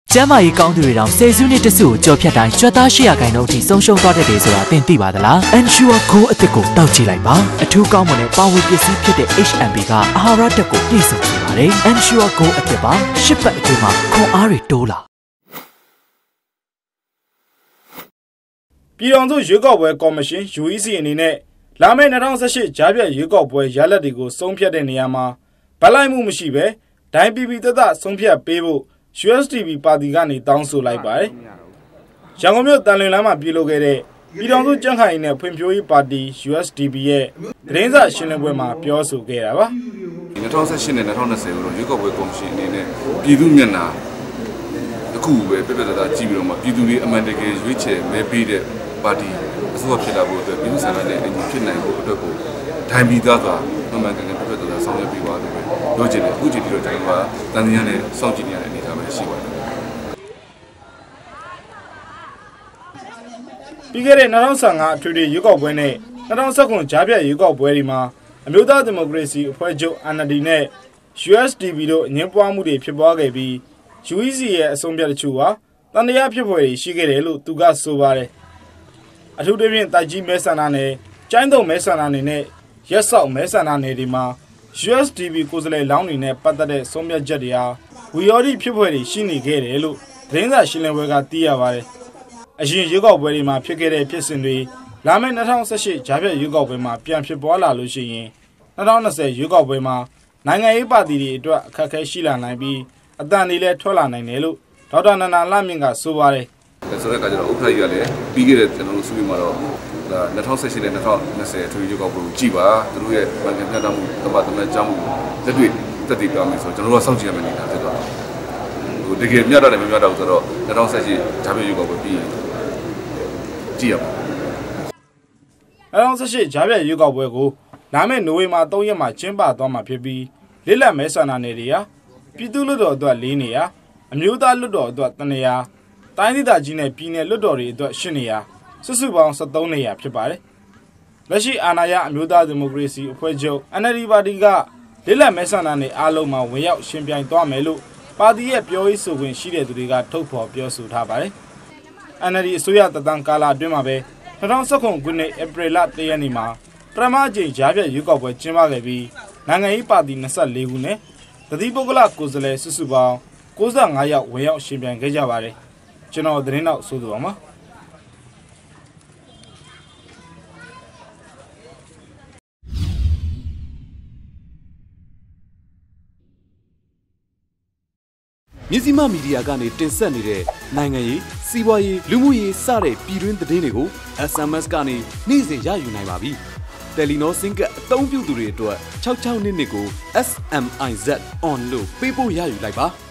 ကျမ်းမာရေးကောင်းသူတွေတောင်ဆယ်စုနှစ်တစုကိုကြော်ဖြတ်တိုင်းကြွက်သား800ခိုင်နှုန်းအထိဆုံးရှုံးသွားတတ်တယ်ဆိုတာသင်သိပါသလား Ensure Go အသစ်ကိုတောက်ကြည့်လိုက်ပါအထူးကောင်းမွန်တဲ့ပါဝင်ပစ္စည်းဖြစ်တဲ့ HMB ကအာဟာရဓာတ်ကိုပြည့်စုံစေပါတယ် Ensure Go အသစ်ပါရှစ်ပတ်အတွင်းမှာခွန်အားတွေတိုးလာပြည်တော်စုရွေးကောက်ပွဲကော်မရှင် UEC အနေနဲ့လာမယ့်2018ကြားဖြတ်ရွေးကောက်ပွဲရလဒ်တွေကိုဆုံးဖြတ်တဲ့နေရာမှာဗလိုက်မှုမရှိဘဲဒိုင်းပီပီသက်သက်ဆုံးဖြတ်ပေးဖို့ USDP ပါတီကနေတောင်းဆိုလိုက်ပါတယ်။ရန်ကုန်မြို့တန်လွင်လမ်းမှာပြုလုပ်ခဲ့တဲ့ပြည်တော်စုကြံ့ခိုင်ရေးနဲ့ဖွံ့ဖြိုးရေးပါတီ USDP ရဲ့သတင်းစာရှင်းလင်းပွဲမှာပြောဆိုခဲ့တာပါ။2018နဲ့2020ကိုရွေးကောက်ပွဲကော်မရှင်အနေနဲ့ပြည်သူမျက်နှာအခုပဲပြပြတသားကြည့်ပြီးတော့မှပြည်သူတွေအမှန်တကယ်ရွေးချယ်မဲပေးတဲ့ပါတီအစိုးရဖြစ်လာဖို့အတွက်ပြည်သူ့ဆန္ဒနဲ့အညီဖြစ်နိုင်ဖို့အတွက်ကိုဒိုင်းပြီးသားစွာမှန်မှန်ကန်ကန်ပြပြတသားဆောင်ရွက်ပေးပါလို့ပဲပြောချင်တယ်အခုချိန်ထိတော့ကျွန်တော်ကတန်တရားနဲ့စောင့်ကြည့်နေရတဲ့အနေအထားပဲရှိပါတယ်ပြီးခဲ့တဲ့2015အထွေထွေရွေးကောက်ပွဲနဲ့2019ကြားဖြတ်ရွေးကောက်ပွဲတွေမှာအမျိုးသားဒီမိုကရေစီအဖွဲ့ချုပ် NLD နဲ့ USDP တို့အငင်းပွားမှုတွေဖြစ်ပွားခဲ့ပြီး UEC ရဲ့အဆုံးဖြတ်တချို့ဟာတန်တရားဖြစ်ဖွယ်ရှိခဲ့တယ်လို့သူကဆိုပါတယ်အထူးသဖြင့်တိုက်ကြီးမဲဆန္ဒနယ်ကျိုင်းတုံမဲဆန္ဒနယ်နဲ့ရက်ဆောက်မဲဆန္ဒနယ်တွေမှာ USDP ကိုယ်စားလှယ်လောင်းတွေနဲ့ပတ်သက်တဲ့ဆုံးဖြတ်ချက်တွေဟာဝီယော်ဒီဖြစ်ဖွယ်ရှိနေခဲ့တယ်လို့သတင်းစာရှင်းလင်းပွဲကသိရပါတယ်အရင်ရွေးကောက်ပွဲတွေမှာဖြစ်ခဲ့တဲ့ဖြစ်စဉ်တွေလာမယ့်2018ကြားဖြတ်ရွေးကောက်ပွဲမှာပြန်ဖြစ်ပွားလာလို့ရှိရင်2020ရွေးကောက်ပွဲမှာနိုင်ငံရေးပါတီတွေအတွက်အခက်အခဲရှိလာနိုင်ပြီးအတန်တွေလည်းထွက်လာနိုင်တယ်လို့ဒေါက်တာနန္ဒာလမြင့်ကဆိုပါတယ်ဆိုတဲ့အခါကျတော့ဥက္ကဋ္ဌကြီးကလည်းပြီးခဲ့တဲ့ကျွန်တော်တို့စုပြီးမှာတော့2018နဲ့2020အထွေထွေရွေးကောက်ပွဲကိုကြည့်ပါသူတို့ရဲ့ဗန်ကန်ပြတ်သားမှုတပတ်တမဲ့ကြောင်းမှုလက်တွေ့တက်တည်ပြမယ်ဆိုတော့ကျွန်တော်တို့ကစောင့်ကြည့်ရမယ့်နေတာဖြစ်သွားတယ်ဟိုတကယ်မြတ်တာလည်းမမြတ်တော့ဆိုတော့2018ဂျာပြည့်ရွေးကောက်ပွဲပြီးကြည့်ရပါ 2018ဂျာပြည့်ရွေးကောက်ပွဲကိုလာမယ့်နိုဝင်ဘာ3ရက်မှာကျင်းပသွားမှာဖြစ်ပြီးလစ်လက်မဲဆန္ဒနယ်တွေဟာပြည်သူ့လွှတ်တော်အတွက်4နေရာအမျိုးသားလွှတ်တော်အတွက်3နေရာတိုင်းဒေသကြီးနဲ့ပြည်နယ်လွှတ်တော်တွေအတွက်8နေရာစုစုပေါင်း73နေရာဖြစ်ပါတယ်လက်ရှိအာဏာရအမျိုးသားဒီမိုကရေစီအဖွဲ့ချုပ် NLD ပါတီကလစ်လက်မဲဆန္ဒနယ်အားလုံးမှာဝင်ရောက်ရှင်ပြိုင်သွားမယ်လို့ပါတီရဲ့ပြောရေးဆိုခွင့်ရှိတဲ့သူတွေကထုတ်ဖော်ပြောဆိုထားပါတယ်NLD အစိုးရတသံကာလအတွင်းမှာပဲ2019ခုနှစ်ဧပြီလ1ရက်နေ့မှာပထမအကြိမ်ကြားဖြတ်ရွေးကောက်ပွဲကျင်းပခဲ့ပြီးနိုင်ငံရေးပါတီ24ခုနဲ့တတိပုဂ္ဂလကိုယ်စားလှယ်စုစုပေါင်း95ယောက်ဝင်ရောက်ရှင်ပြိုင်ခဲ့ကြပါတယ်ကျွန်တော်သတင်းတော့ဆိုသူပါမှာမြစီမမီဒီယာကနေတင်ဆက်နေတဲ့နိုင်ငံရေးစီးပွားရေးလူမှုရေးစတဲ့ပြည်တွင်းသတင်းတွေကို SMS ကနေနေ့စဉ်ရယူနိုင်ပါပြီ။ Telenor SIM ကအသုံးပြုသူတွေအတွက်6622ကို SMIZ on လို့ပေးပို့ရယူလိုက်ပါ။